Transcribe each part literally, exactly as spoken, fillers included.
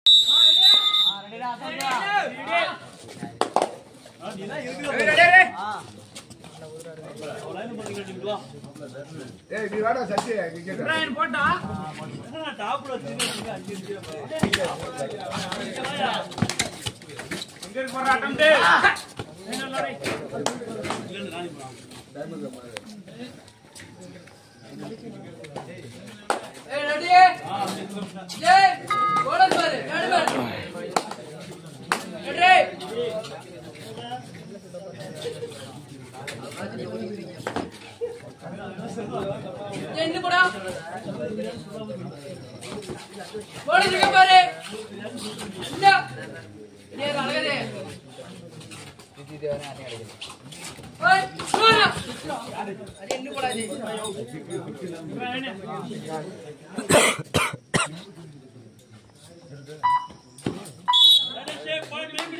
ஏய் நீ வாடா சச்சி ட்ரெயின் போட்டா நான் டாப்ல வச்சிருக்கேன் அஞ்சு நிமிஷம் எங்க இருக்கு போற அட்டம் டே என்ன லாரி இல்ல நானே போறேன் டைம் இல்ல ஏய் ரெடி ஜெய் ஓடல் பாரு ரெடி பாரு ரெடி என்ன போடா ஓடுங்க பாரு இந்த ஏ அழகே இது தேவனே அண்ணே அடிக்குது ஓய் போடா அது என்ன போடா இது அடே பாய் மேம்பி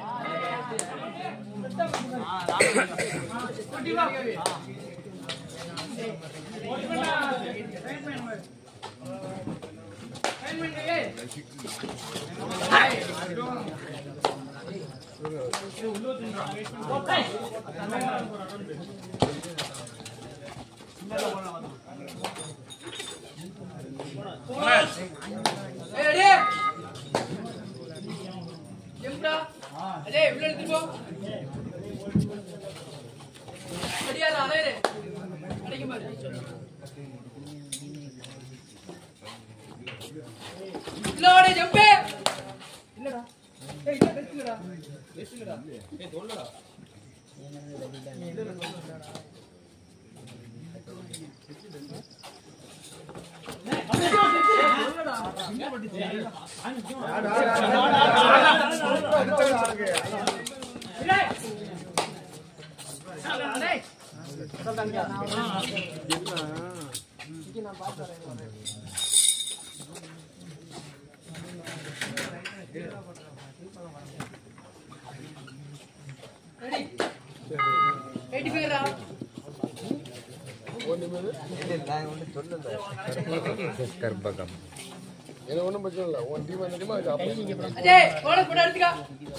கர்ப்பகம் என்ன ஒண்ணும் பிரச்சனை இல்ல உன் டீம் என்னமா அடே போட போட எடுத்துக்க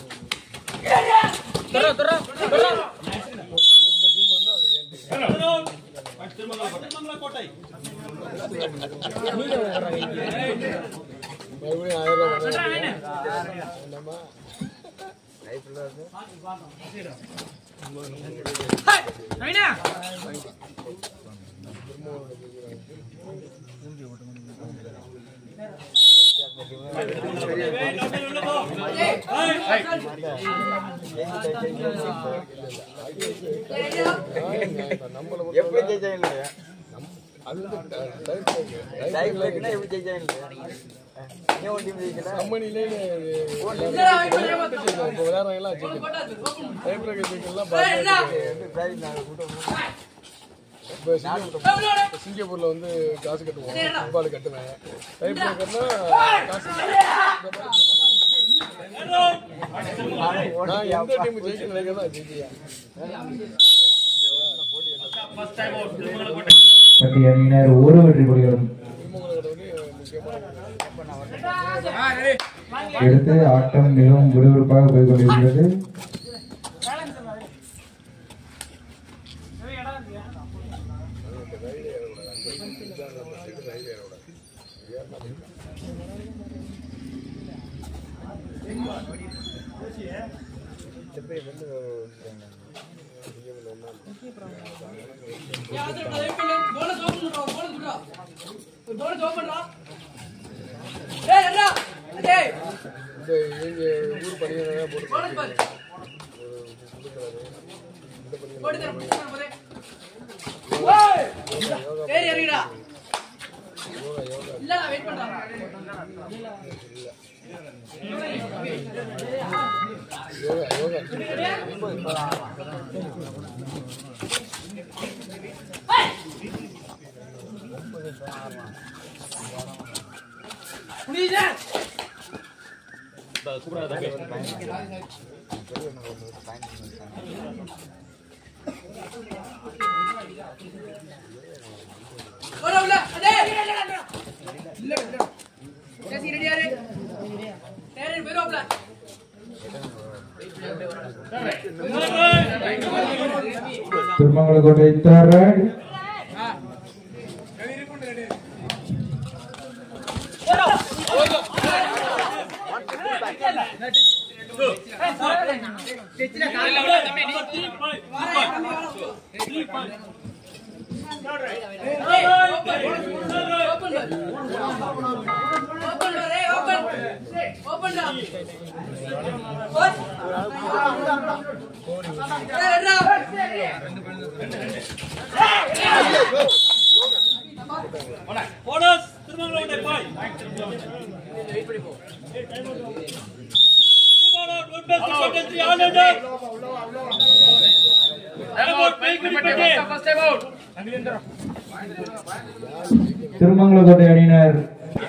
தர தர தர இந்த டீம் வந்து அது ஏன் டீம் திருமங்கல கோட்டை மறுபடியும் ஆயிரம் ரூபாய் என்னமா லைஃப்ல வந்து நைனா எப்படி ஜெயிச்சாங்க அது லைஃப்ல எப்படி ஜெயிச்சாங்க ஏன் ஒரு டீம் ஜெயிக்கல கம்பெனிலே விளையாடுறாங்க எல்லாம் டைப் பிரேக்கர்லாம் பிரைஸ் நாங்க கூட்டம் சிங்கப்பூர்ல வந்து காசு கட்டுவோம் ஃபுட்பால் கட்டுவேன் டைப் பிரேக்கர்னா காசு நான் எந்த டீம் ஜெயிக்க நினைக்கிறதா ஜெயிக்கியா அணியினர் ஒரு வெற்றி புலிகளும் எடுத்து ஆட்டம் மிகவும் விறுவிறுப்பாக போய் கொண்டிருக்கிறது. ஊர் பணியாளர் இல்ல இல்ல இல்ல Thirumangalakottai third right. Bonus, Thirumangalakottai five. Thirumangalakottai அணியினர்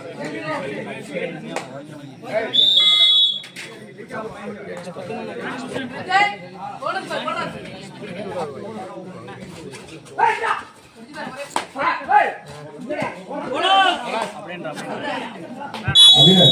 அபினர்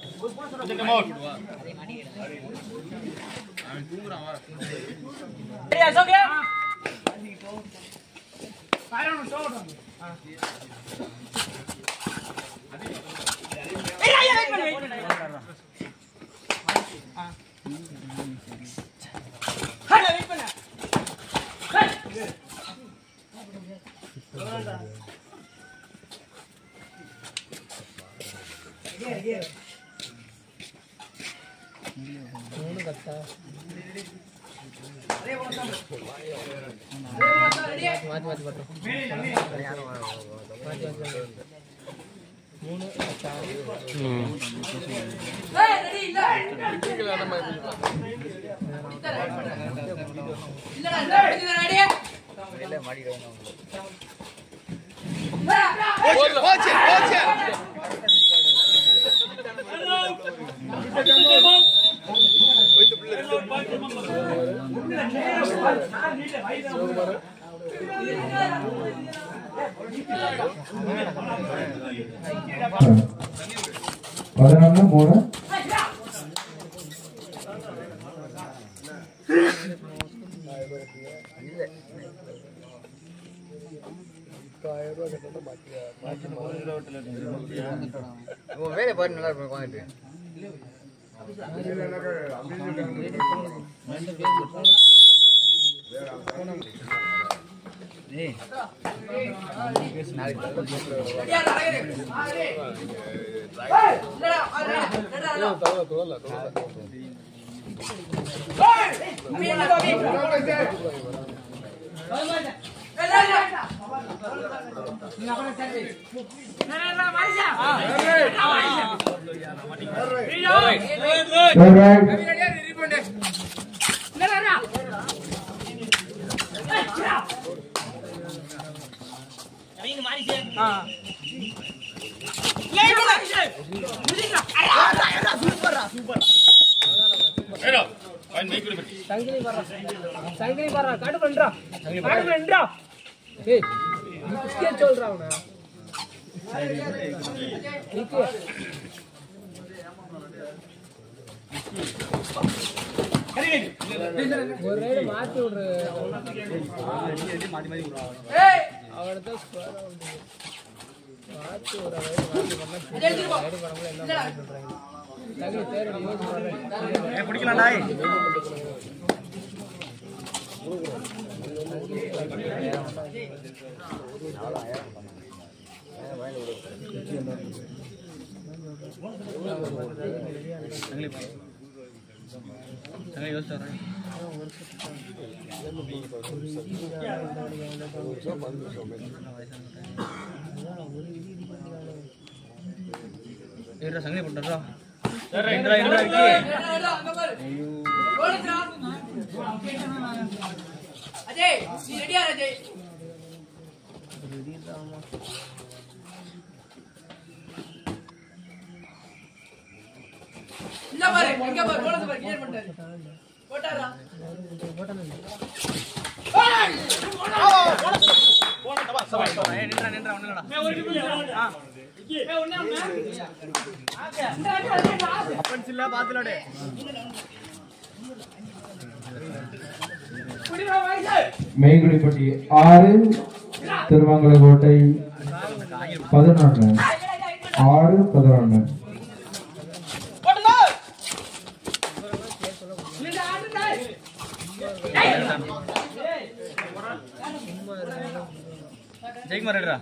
பதினொன்று மூணு வேலை பாரு நல்லா இருக்கும் வாங்கிட்டு சங்கிலி பாரா காடு பண்றா காடு பண்றா ஏய் நீ கிஸ்கே சொல்றா அவனா ठीक ஒரு ரைடு மாத்தி விடுற ஏய் அவர்ட்ட ஸ்கோர் ஆவுது மாத்தி ஒரு ரைடு மாத்தி பண்ணா ரைடு பண்ணல என்ன பண்றாங்க சங்கிலி பேர் யூஸ் பண்றேன் ஏய் பிடிக்கலாம் டேய் சங்கி பண்றா அஜய் நீ ரெடியா அஜய் இல்ல பாரு இங்க பாரு போனது பாரு கிளியர் பண்ணிட்டாரு போட்டாரா போட்டானே ஏய் போடா போடா சபை ஏய் நின்றா நின்றா ஒண்ணுலடா ஏய் ஒரு நிமிஷம் ஆ ஏய் ஒண்ணே ஒண்ணே அப்பன் சில்ல பாத்துலடே மேங்குடிப்பட்டி ஆறு திருமங்கலக்கோட்டை பதினொன்று ஆறு பதினொன்று ஜெய்குமார் எடுறா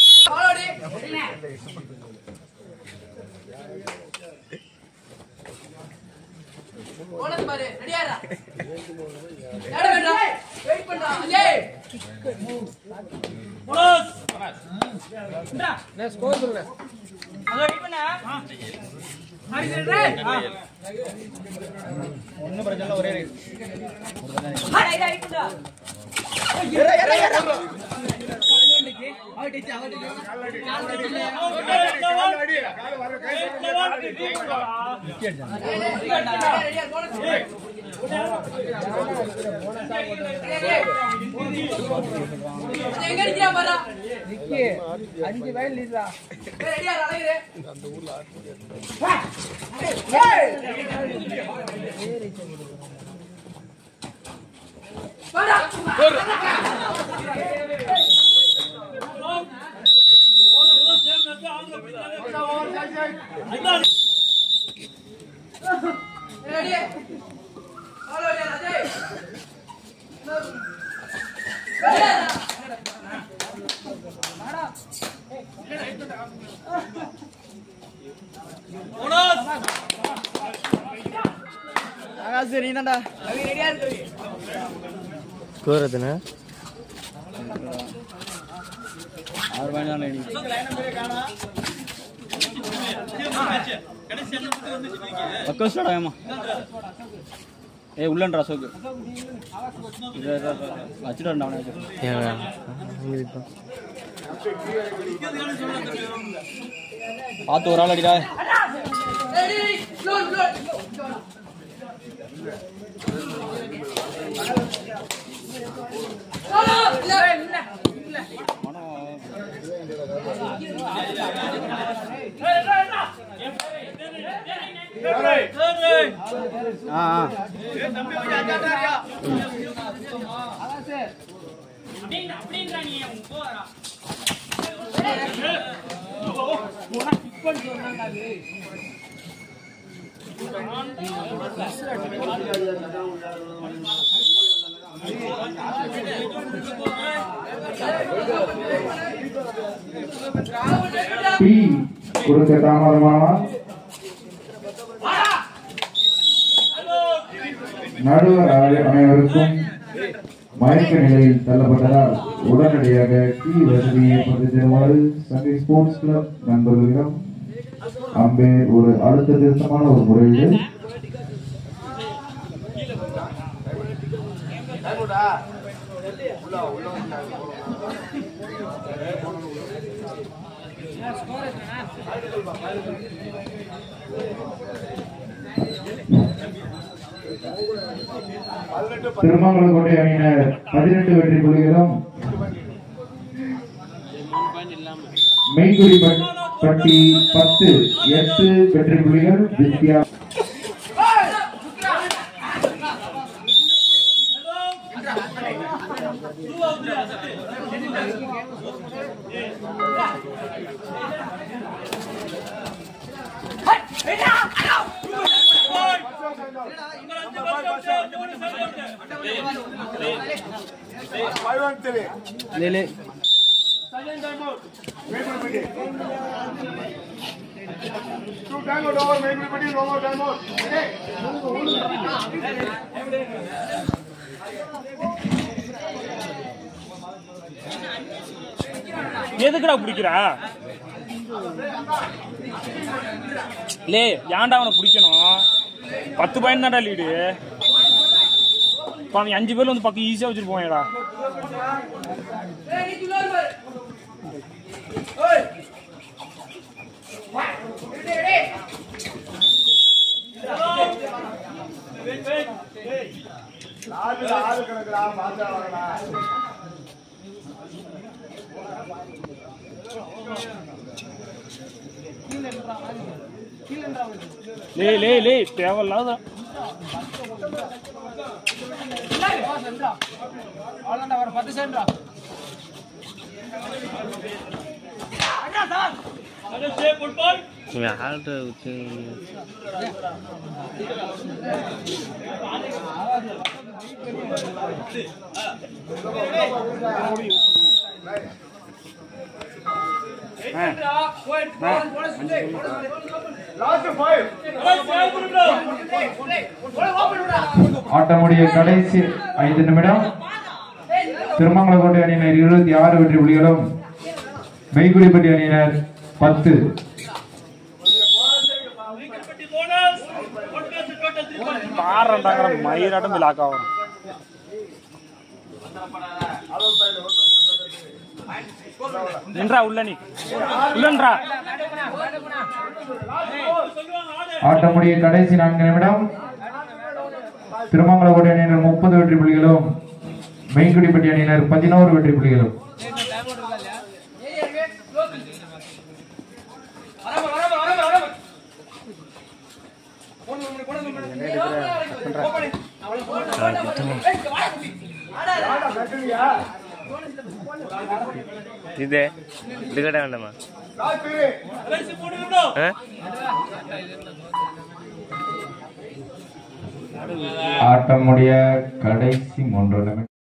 ஓனது பாரு ரெடியாடா எட வேண்டா வெயிட் பண்றா அஜய் போலஸ் இந்தா நான் ஸ்கோர் சொல்றேன் அத வெயிட் பண்ணா ஹரி ரெடி ஒண்ணு பிரச்சனை ஒரே ஹரி ரைட் பண்ணா ஏற ஏற ஏற காலோண்டிக்கு அவுட் அவுட் கால் அடி கால் வர கை ரெடியா போனஸ் எங்க நிக்கிறா பாரா நிக்கி அஞ்சு வயல் லீடரா ரெடியா அழகுதே அந்த ஊர்ல ஆட்டு பாரா ரெடி ஹலோ அஜய் ஆகாஷ் நீ தான்டா அவி ரெடியா இருக்கு ஸ்கோர் எத்தனை ஆறு பாயிண்ட் தான் நீ பக்கஸ்டா ஏமா ஏய் உள்ளன்றா சோக்கு வச்சிடறா அவனை ஏங்க பாத்து ஒரு ஆள் அடிடா ரெடி ஸ்லோ ஸ்லோ ஹலோ இல்ல இல்ல இல்ல ஆ ஆ டீ கொடுக்க தாமதமானா நடுவர் அனைவருக்கும் மயக்க நிலையில் தள்ளப்பட்டதால் உடனடியாக டீ வசதியை கொண்டு தருமாறு சங்கை ஸ்போர்ட்ஸ் கிளப் நண்பர்களிடம் அம்பேர் ஒரு அடுத்த திருத்தமான ஒரு முறையில் திருமங்கலக்கோட்டை அணியினர் பதினெட்டு வெற்றி புள்ளிகளும் மெய்குடி பட்டி பத்து எட்டு வெற்றி புள்ளிகள் வித்யா ले ले Silent time out. Wait for a minute. Two time out over. Wait for a minute. No more time out. Okay. எதுக்குடா பிடிக்கிறா லே ஏன்டா அவனை பிடிக்கணும் பத்து பாயிண்ட் தான்டா லீடு அவன் அஞ்சு பேர்ல வந்து பக்கம் ஈஸியா வச்சுட்டு போவாங்கடா லே லே லே தேவையில்லாத அவ்வளோதான்டா ஒரு பத்து சென்ட்ரா ஆட்டமுடைய கடைசி ஐந்து நிமிடம். திருமங்கலக்கோட்டை அணியினர் இருபத்தி ஆறு வெற்றி புள்ளிகளும் மெய்குடிப்பட்டி அணியினர் பத்து. மயிராட்டம் லாக் ஆகும். நின்றா உள்ள நீ உள்ளன்றா. ஆட்டமுடைய கடைசி நான்கு நிமிடம். திருமங்கலக்கோட்டை அணியினர் முப்பது வெற்றி புள்ளிகளும் மெய்குடிப்பட்டி அணியினர் பதினோரு வெற்றி புள்ளிகளும். இது இதுக்கட வேண்டாமா? ஆட்டமுடைய கடைசி மூன்று நிமிடம்.